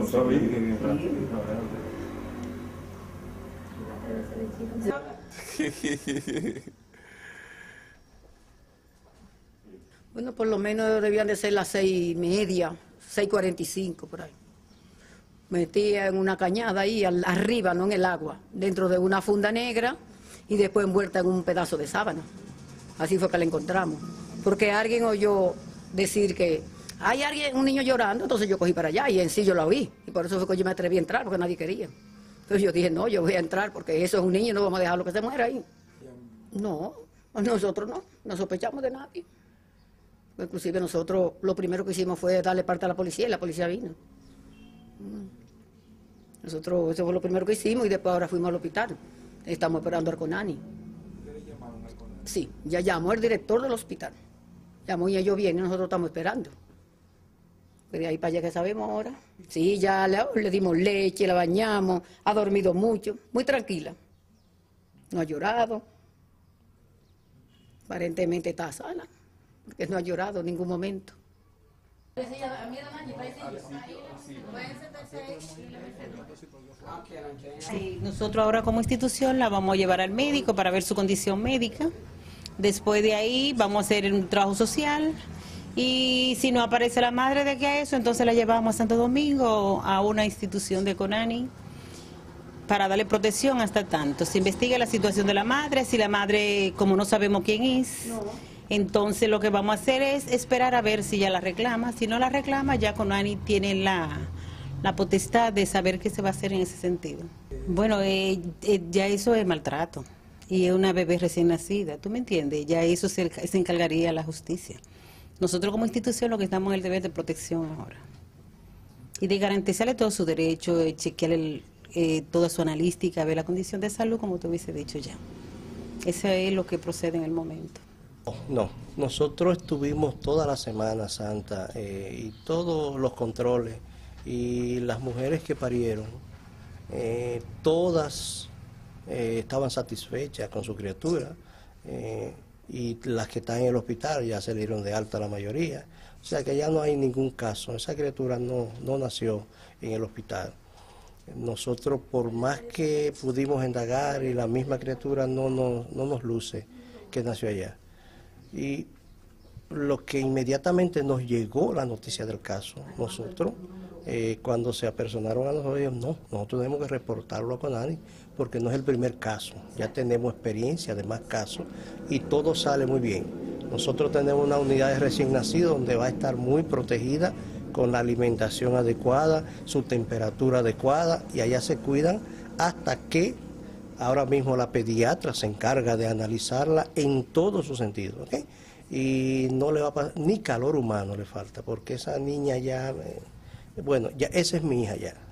No sabía. Bueno, por lo menos debían de ser las 6:30, 6:45 por ahí. Metía en una cañada ahí arriba, no en el agua, dentro de una funda negra y después envuelta en un pedazo de sábana. Así fue que la encontramos. Porque alguien oyó decir que hay alguien, un niño llorando, entonces yo cogí para allá y en sí yo la oí. Y por eso fue que yo me atreví a entrar, porque nadie quería. Entonces yo dije, no, yo voy a entrar porque eso es un niño y no vamos a dejarlo que se muera ahí. No, nosotros no sospechamos de nadie. Inclusive nosotros lo primero que hicimos fue darle parte a la policía y la policía vino. Nosotros eso fue lo primero que hicimos y después ahora fuimos al hospital. Estamos esperando al CONANI. Sí, ya llamó el director del hospital. Llamó y ellos vienen, nosotros estamos esperando. Pero de ahí para allá que sabemos ahora. Sí, ya le dimos leche, la bañamos, ha dormido mucho, muy tranquila. No ha llorado. Aparentemente está sana, porque no ha llorado en ningún momento. Sí, nosotros ahora como institución la vamos a llevar al médico para ver su condición médica. Después de ahí vamos a hacer un trabajo social y si no aparece la madre de aquí a eso, entonces la llevamos a Santo Domingo a una institución de CONANI para darle protección hasta tanto. Se investiga la situación de la madre, si la madre, como no sabemos quién es, entonces lo que vamos a hacer es esperar a ver si ya la reclama. Si no la reclama, ya CONANI tiene la potestad de saber qué se va a hacer en ese sentido. Bueno, ya eso es maltrato y es una bebé recién nacida, ¿tú me entiendes? Ya eso se encargaría la justicia. Nosotros como institución lo que estamos en el deber de protección ahora y de garantizarle todo su derecho, chequearle toda su analística, ver la condición de salud, como te hubiese dicho ya. Eso es lo que procede en el momento. No, nosotros estuvimos toda la Semana Santa y todos los controles y las mujeres que parieron, todas estaban satisfechas con su criatura y las que están en el hospital ya se le dieron de alta la mayoría. O sea que ya no hay ningún caso, esa criatura no nació en el hospital. Nosotros por más que pudimos indagar y la misma criatura no nos luce que nació allá. Y lo que inmediatamente nos llegó la noticia del caso, nosotros cuando se apersonaron a nosotros, nosotros tenemos que reportarlo a CONANI porque no es el primer caso, ya tenemos experiencia de más casos y todo sale muy bien. Nosotros tenemos una unidad de recién nacido donde va a estar muy protegida con la alimentación adecuada, su temperatura adecuada y allá se cuidan hasta que ahora mismo la pediatra se encarga de analizarla en todos sus sentidos, ¿okay? Y no le va a pasar, ni calor humano le falta, porque esa niña ya, bueno, ya esa es mi hija ya.